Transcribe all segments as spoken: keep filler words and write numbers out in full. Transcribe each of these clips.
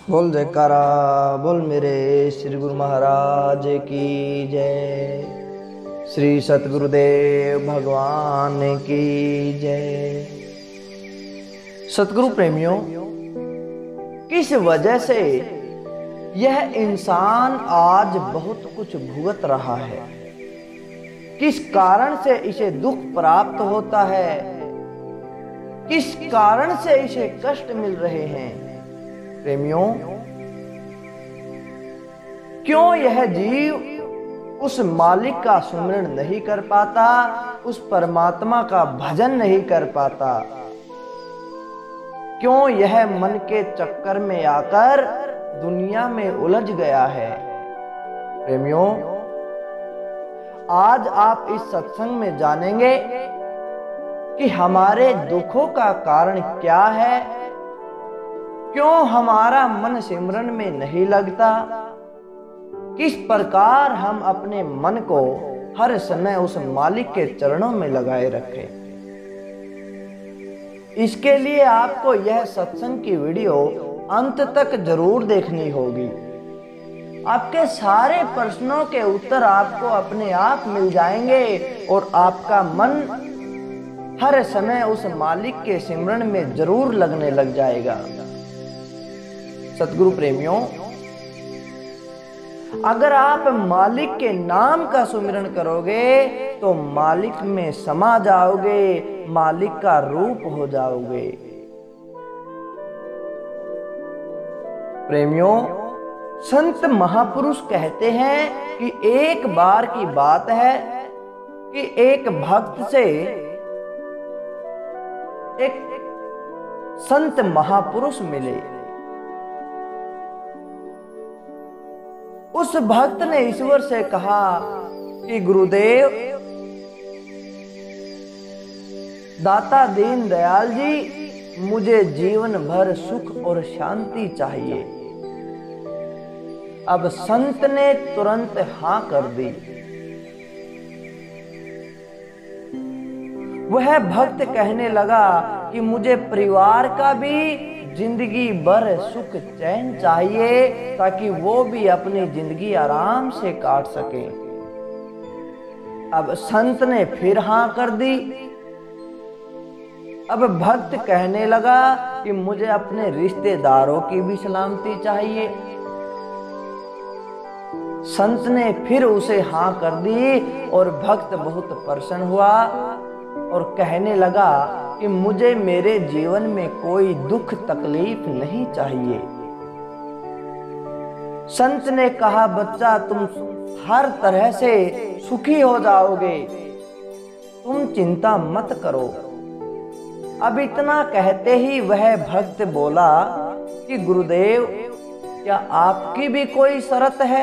बोल जयकारा बोल मेरे श्री गुरु महाराज की जय। श्री सतगुरुदेव भगवान की जय। सतगुरु प्रेमियों, किस वजह से यह इंसान आज बहुत कुछ भुगत रहा है, किस कारण से इसे दुख प्राप्त होता है, किस कारण से इसे कष्ट मिल रहे हैं। प्रेमियों, क्यों यह जीव उस मालिक का सुमिरन नहीं कर पाता, उस परमात्मा का भजन नहीं कर पाता? क्यों यह मन के चक्कर में आकर दुनिया में उलझ गया है? प्रेमियों, आज आप इस सत्संग में जानेंगे कि हमारे दुखों का कारण क्या है, क्यों हमारा मन सिमरन में नहीं लगता, किस प्रकार हम अपने मन को हर समय उस मालिक के चरणों में लगाए रखें। इसके लिए आपको यह सत्संग की वीडियो अंत तक जरूर देखनी होगी। आपके सारे प्रश्नों के उत्तर आपको अपने आप मिल जाएंगे और आपका मन हर समय उस मालिक के सिमरन में जरूर लगने लग जाएगा। सतगुरु प्रेमियों, अगर आप मालिक के नाम का सुमिरन करोगे तो मालिक में समा जाओगे, मालिक का रूप हो जाओगे। प्रेमियों, संत महापुरुष कहते हैं कि एक बार की बात है कि एक भक्त से एक संत महापुरुष मिले। उस भक्त ने ईश्वर से कहा कि गुरुदेव, दाता दीन दयाल जी, मुझे जीवन भर सुख और शांति चाहिए। अब संत ने तुरंत हां कर दी। वह भक्त कहने लगा कि मुझे परिवार का भी जिंदगी भर सुख चैन चाहिए, ताकि वो भी अपनी जिंदगी आराम से काट सके। अब संत ने फिर हां कर दी। अब भक्त कहने लगा कि मुझे अपने रिश्तेदारों की भी सलामती चाहिए। संत ने फिर उसे हां कर दी और भक्त बहुत प्रसन्न हुआ और कहने लगा कि मुझे मेरे जीवन में कोई दुख तकलीफ नहीं चाहिए। संत ने कहा, बच्चा, तुम हर तरह से सुखी हो जाओगे, तुम चिंता मत करो। अब इतना कहते ही वह भक्त बोला कि गुरुदेव, क्या आपकी भी कोई शर्त है?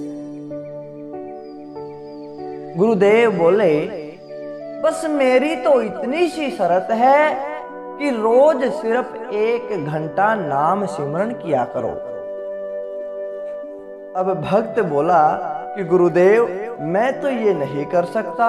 गुरुदेव बोले, बस मेरी तो इतनी सी शर्त है कि रोज सिर्फ एक घंटा नाम सिमरन किया करो। अब भक्त बोला कि गुरुदेव, मैं तो ये नहीं कर सकता,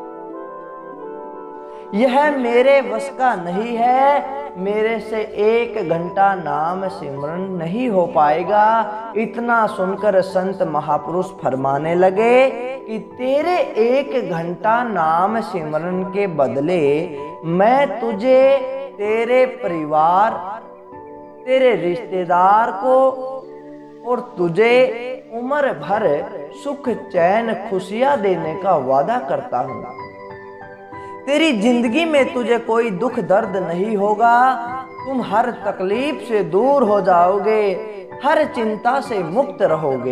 यह मेरे वश का नहीं है, मेरे से एक घंटा नाम सिमरन नहीं हो पाएगा। इतना सुनकर संत महापुरुष फरमाने लगे कि तेरे एक घंटा नाम सिमरन के बदले मैं तुझे, तेरे परिवार, तेरे रिश्तेदार को और तुझे उम्र भर सुख चैन खुशियां देने का वादा करता हूं। तेरी जिंदगी में तुझे कोई दुख दर्द नहीं होगा, तुम हर तकलीफ से दूर हो जाओगे, हर चिंता से मुक्त रहोगे।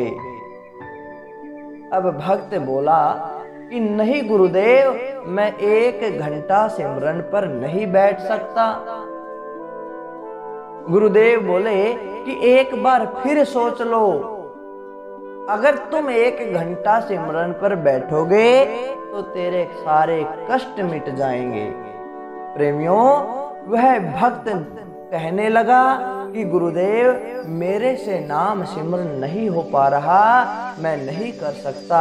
अब भक्त बोला कि नहीं गुरुदेव, मैं एक घंटा सिमरन पर नहीं बैठ सकता। गुरुदेव बोले कि एक बार फिर सोच लो, अगर तुम एक घंटा सिमरन पर बैठोगे तो तेरे सारे कष्ट मिट जाएंगे। प्रेमियों, वह भक्त कहने लगा कि गुरुदेव, मेरे से नाम सिमरन नहीं हो पा रहा, मैं नहीं कर सकता।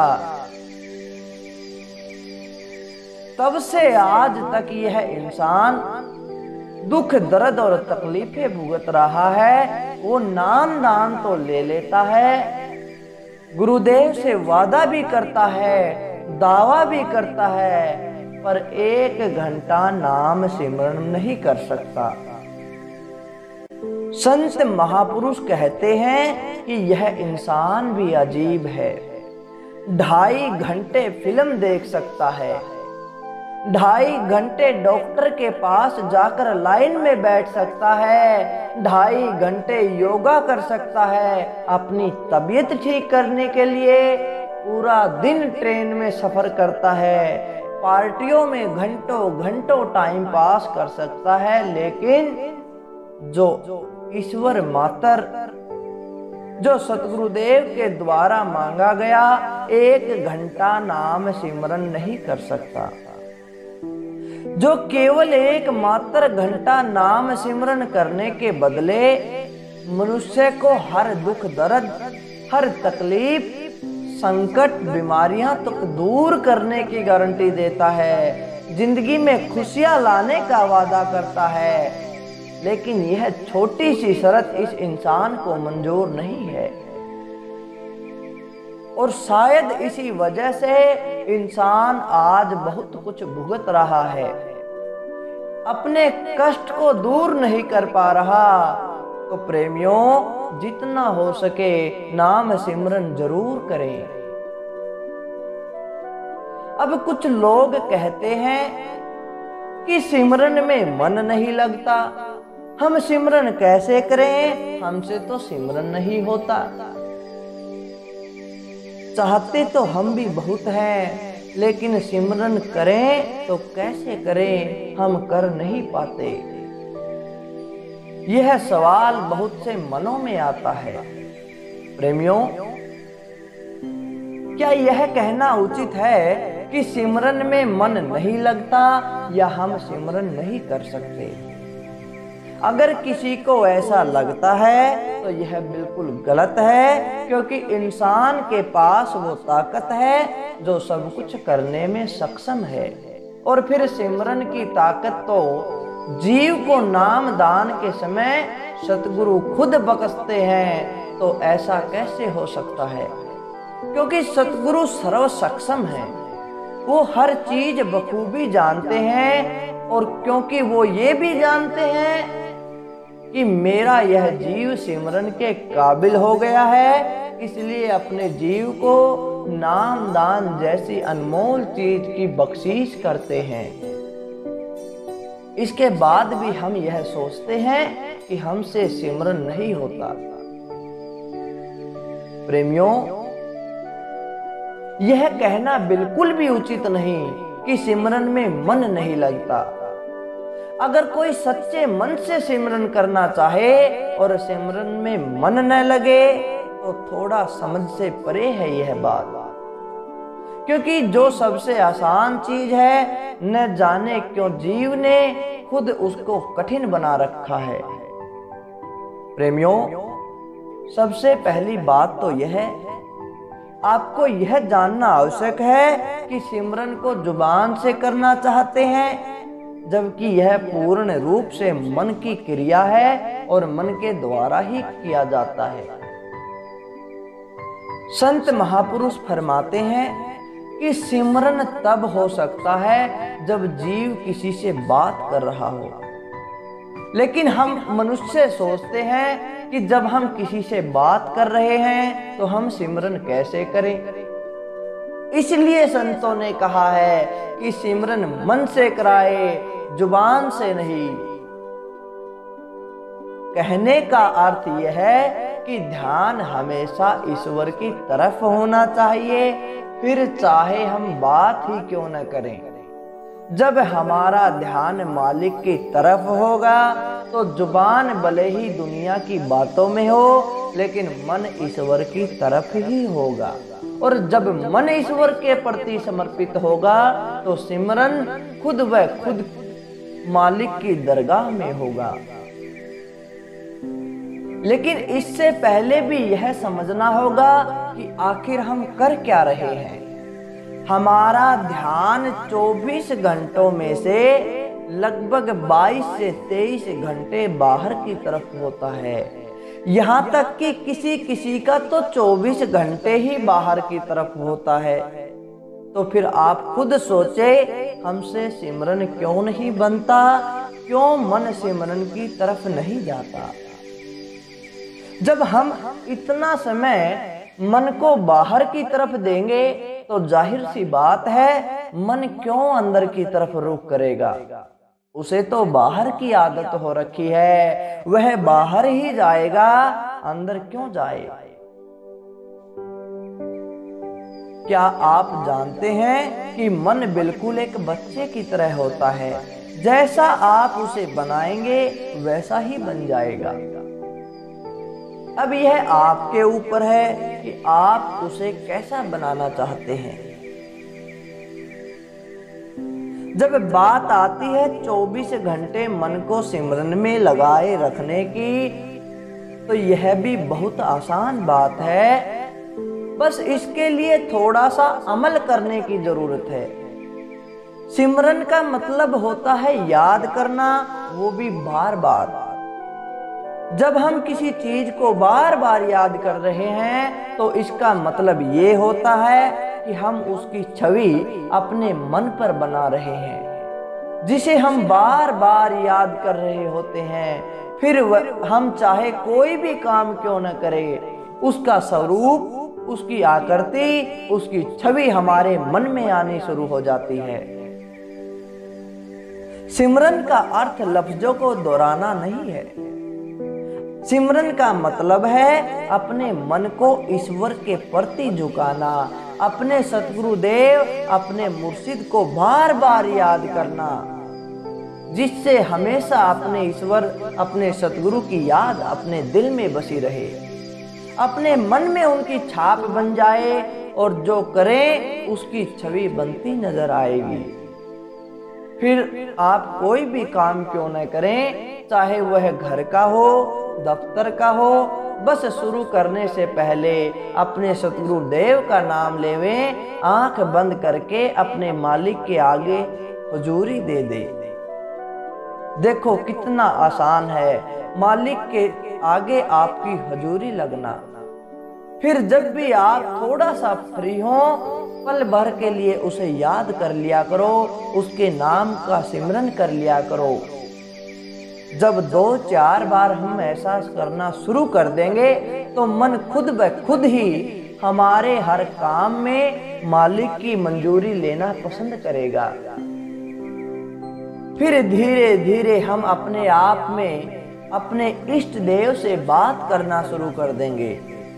तब से आज तक यह इंसान दुख दर्द और तकलीफें भुगत रहा है, वो नाम दान तो ले लेता है, गुरुदेव से वादा भी करता है, दावा भी करता है, पर एक घंटा नाम सिमरन नहीं कर सकता। संत महापुरुष कहते हैं कि यह इंसान भी अजीब है। ढाई घंटे फिल्म देख सकता है, ढाई घंटे डॉक्टर के पास जाकर लाइन में बैठ सकता है, ढाई घंटे योगा कर सकता है अपनी तबीयत ठीक करने के लिए, पूरा दिन ट्रेन में सफर करता है, पार्टियों में घंटों घंटों टाइम पास कर सकता है, लेकिन जो ईश्वर मातर, जो सतगुरुदेव के द्वारा मांगा गया एक घंटा नाम सिमरन नहीं कर सकता। जो केवल एक मात्र घंटा नाम सिमरन करने के बदले मनुष्य को हर दुख दर्द, हर तकलीफ, संकट, बीमारियां तक दूर करने की गारंटी देता है, जिंदगी में खुशियां लाने का वादा करता है, लेकिन यह छोटी सी शर्त इस इंसान को मंजूर नहीं है। और शायद इसी वजह से इंसान आज बहुत कुछ भुगत रहा है, अपने कष्ट को दूर नहीं कर पा रहा। तो प्रेमियों, जितना हो सके नाम सिमरन जरूर करें। अब कुछ लोग कहते हैं कि सिमरन में मन नहीं लगता, हम सिमरन कैसे करें, हमसे तो सिमरन नहीं होता। चाहते तो हम भी बहुत हैं, लेकिन सिमरन करें तो कैसे करें, हम कर नहीं पाते। यह सवाल बहुत से मनों में आता है। प्रेमियों, क्या यह कहना उचित है कि सिमरन में मन नहीं लगता या हम सिमरन नहीं कर सकते? अगर किसी को ऐसा लगता है तो यह बिल्कुल गलत है, क्योंकि इंसान के पास वो ताकत है जो सब कुछ करने में सक्षम है। और फिर सिमरन की ताकत तो जीव को नाम दान के समय सतगुरु खुद बख्शते हैं, तो ऐसा कैसे हो सकता है? क्योंकि सतगुरु सर्व सक्षम है, वो हर चीज बखूबी जानते हैं, और क्योंकि वो ये भी जानते हैं कि मेरा यह जीव सिमरन के काबिल हो गया है, इसलिए अपने जीव को नाम दान जैसी अनमोल चीज की बख्शीश करते हैं। इसके बाद भी हम यह सोचते हैं कि हमसे सिमरन नहीं होता। प्रेमियों, यह कहना बिल्कुल भी उचित नहीं कि सिमरन में मन नहीं लगता। अगर कोई सच्चे मन से सिमरन करना चाहे और सिमरन में मन न लगे तो थोड़ा समझ से परे है यह बात, क्योंकि जो सबसे आसान चीज है न जाने क्यों जीव ने खुद उसको कठिन बना रखा है। प्रेमियों, सबसे पहली बात तो यह है, आपको यह जानना आवश्यक है कि सिमरन को जुबान से करना चाहते हैं, जबकि यह पूर्ण रूप से मन की क्रिया है और मन के द्वारा ही किया जाता है। संत महापुरुष फरमाते हैं कि सिमरन तब हो सकता है जब जीव किसी से बात कर रहा हो, लेकिन हम मनुष्य सोचते हैं कि जब हम किसी से बात कर रहे हैं तो हम सिमरन कैसे करें। इसलिए संतों ने कहा है कि सिमरन मन से कराए, जुबान से नहीं। कहने का अर्थ यह है कि ध्यान हमेशा ईश्वर की तरफ होना चाहिए, फिर चाहे हम बात ही क्यों न करें। जब हमारा ध्यान मालिक की तरफ होगा तो जुबान भले ही दुनिया की बातों में हो, लेकिन मन ईश्वर की तरफ ही होगा। और जब मन ईश्वर के प्रति समर्पित होगा तो सिमरन खुद व खुद मालिक की दरगाह में होगा। लेकिन इससे पहले भी यह समझना होगा कि आखिर हम कर क्या रहे हैं। हमारा ध्यान चौबीस घंटों में से लगभग बाईस से तेईस घंटे बाहर की तरफ होता है। यहाँ तक कि किसी किसी का तो चौबीस घंटे ही बाहर की तरफ होता है। तो फिर आप खुद सोचे, हमसे सिमरन क्यों नहीं बनता, क्यों मन सिमरन की तरफ नहीं जाता। जब हम इतना समय मन को बाहर की तरफ देंगे तो जाहिर सी बात है मन क्यों अंदर की तरफ रुख करेगा। उसे तो बाहर की आदत हो रखी है, वह बाहर ही जाएगा, अंदर क्यों जाए। क्या आप जानते हैं कि मन बिल्कुल एक बच्चे की तरह होता है, जैसा आप उसे बनाएंगे वैसा ही बन जाएगा। अब यह आपके ऊपर है कि आप उसे कैसा बनाना चाहते हैं। जब बात आती है चौबीस घंटे मन को सिमरन में लगाए रखने की, तो यह भी बहुत आसान बात है। बस इसके लिए थोड़ा सा अमल करने की जरूरत है। सिमरन का मतलब होता है याद करना, वो भी बार बार। जब हम किसी चीज को बार बार याद कर रहे हैं तो इसका मतलब ये होता है कि हम उसकी छवि अपने मन पर बना रहे हैं, जिसे हम बार बार याद कर रहे होते हैं। फिर हम चाहे कोई भी काम क्यों न करें, उसका स्वरूप, उसकी आकृति, उसकी छवि हमारे मन में आनी शुरू हो जाती है। सिमरन का अर्थ लफ्जों को दोहराना नहीं है। सिमरन का मतलब है अपने मन को ईश्वर के प्रति झुकाना, अपने सतगुरुदेव, अपने मुर्शिद को बार बार याद करना, जिससे हमेशा अपने ईश्वर, अपने सतगुरु की याद अपने दिल में बसी रहे, अपने मन में उनकी छाप बन जाए और जो करें उसकी छवि बनती नजर आएगी। फिर आप कोई भी काम क्यों न करें, चाहे वह घर का हो, दफ्तर का हो, बस शुरू करने से पहले अपने सतगुरुदेव का नाम लेवें, आंख बंद करके अपने मालिक के आगे हुजूरी दे दे। देखो कितना आसान है मालिक के आगे आपकी हुजूरी लगना। फिर जब भी आप थोड़ा सा फ्री हो, पल भर के लिए उसे याद कर लिया करो, उसके नाम का सिमरन कर लिया करो। जब दो चार बार हम एहसास करना शुरू कर देंगे तो मन खुद ब खुद ही हमारे हर काम में मालिक की मंजूरी लेना पसंद करेगा। फिर धीरे धीरे हम अपने आप में अपने इष्ट देव से बात करना शुरू कर देंगे।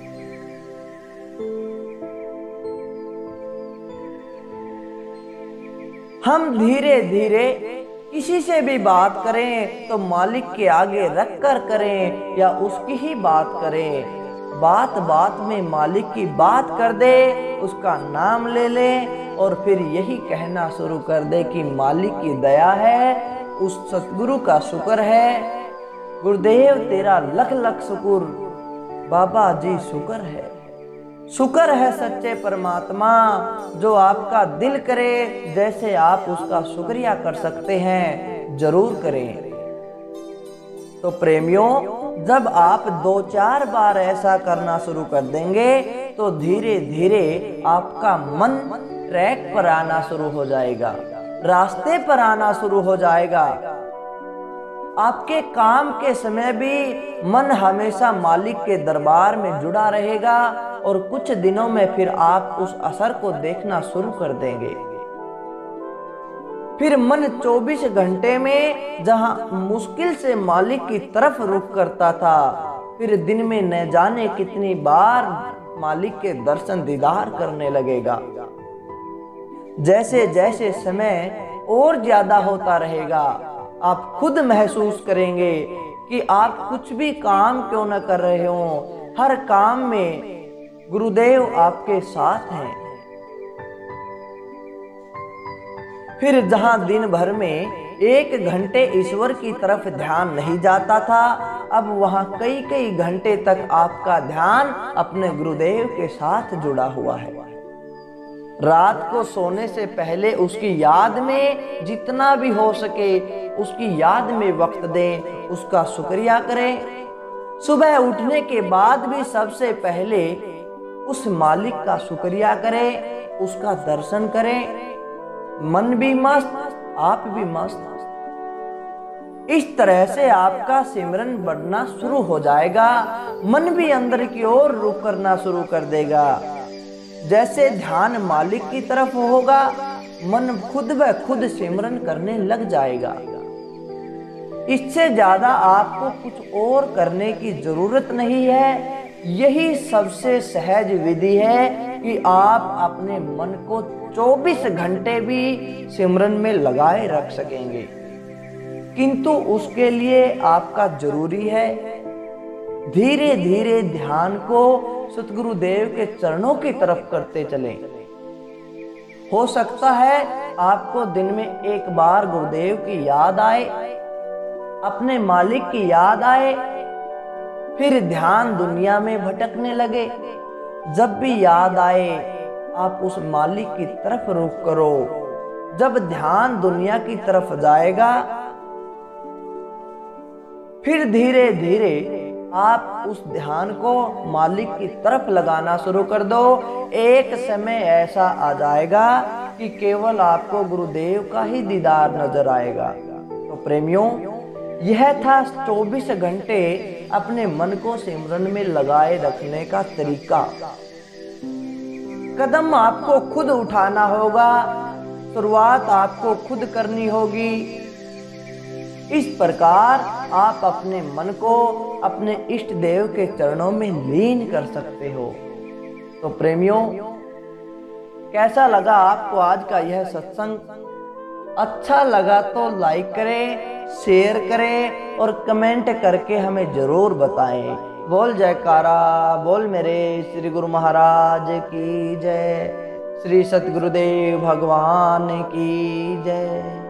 हम धीरे धीरे किसी से भी बात करें तो मालिक के आगे रख कर करें या उसकी ही बात करें। बात बात में मालिक की बात कर दे, उसका नाम ले ले और फिर यही कहना शुरू कर दे कि मालिक की दया है, उस सतगुरु का शुक्र है, गुरुदेव तेरा लख लख शुक्र, बाबा जी शुक्र है। शुक्र है सच्चे परमात्मा, जो आपका दिल करे जैसे आप उसका शुक्रिया कर सकते हैं, जरूर करें। तो प्रेमियों, जब आप दो चार बार ऐसा करना शुरू कर देंगे तो धीरे धीरे आपका मन ट्रैक पर आना शुरू हो जाएगा, रास्ते पर आना शुरू हो जाएगा। आपके काम के समय भी मन हमेशा मालिक के दरबार में जुड़ा रहेगा और कुछ दिनों में फिर आप उस असर को देखना शुरू कर देंगे। फिर मन चौबीस घंटे में जहां मुश्किल से मालिक की तरफ रुख करता था, फिर दिन में न जाने कितनी बार मालिक के दर्शन दीदार करने लगेगा। जैसे जैसे समय और ज्यादा होता रहेगा, आप खुद महसूस करेंगे कि आप कुछ भी काम क्यों न कर रहे हो, हर काम में गुरुदेव आपके साथ हैं। फिर जहां दिन भर में एक घंटे ईश्वर की तरफ ध्यान नहीं जाता था, अब वहां कई कई घंटे तक आपका ध्यान अपने गुरुदेव के साथ जुड़ा हुआ है। रात को सोने से पहले उसकी याद में जितना भी हो सके उसकी याद में वक्त दें, उसका शुक्रिया करें। सुबह उठने के बाद भी सबसे पहले उस मालिक का शुक्रिया करें, उसका दर्शन करें। मन भी मस्त, आप भी मस्त। इस तरह से आपका सिमरन बढ़ना शुरू हो जाएगा। मन भी अंदर की ओर रुख करना शुरू कर देगा। जैसे ध्यान मालिक की तरफ होगा, मन खुद ब खुद सिमरन करने लग जाएगा। इससे ज्यादा आपको कुछ और करने की जरूरत नहीं है। यही सबसे सहज विधि है कि आप अपने मन को चौबीस घंटे भी सिमरन में लगाए रख सकेंगे। किंतु उसके लिए आपका जरूरी है धीरे धीरे ध्यान को सतगुरुदेव के चरणों की तरफ करते चलें। हो सकता है आपको दिन में एक बार गुरुदेव की याद आए, अपने मालिक की याद आए, फिर ध्यान दुनिया में भटकने लगे। जब भी याद आए आप उस मालिक की तरफ रुख करो। जब ध्यान दुनिया की तरफ जाएगा, फिर धीरे धीरे आप उस ध्यान को मालिक की तरफ लगाना शुरू कर दो। एक समय ऐसा आ जाएगा कि केवल आपको गुरुदेव का ही दीदार नजर आएगा। तो प्रेमियों, यह था चौबीस घंटे अपने मन को सिमरन में लगाए रखने का तरीका। कदम आपको खुद उठाना होगा, शुरुआत आपको खुद करनी होगी। इस प्रकार आप अपने मन को अपने इष्ट देव के चरणों में लीन कर सकते हो। तो प्रेमियों, कैसा लगा आपको आज का यह सत्संग? अच्छा लगा तो लाइक करें, शेयर करें और कमेंट करके हमें जरूर बताएं। बोल जयकारा, बोल मेरे श्री गुरु महाराज की जय, श्री सतगुरुदेव भगवान की जय।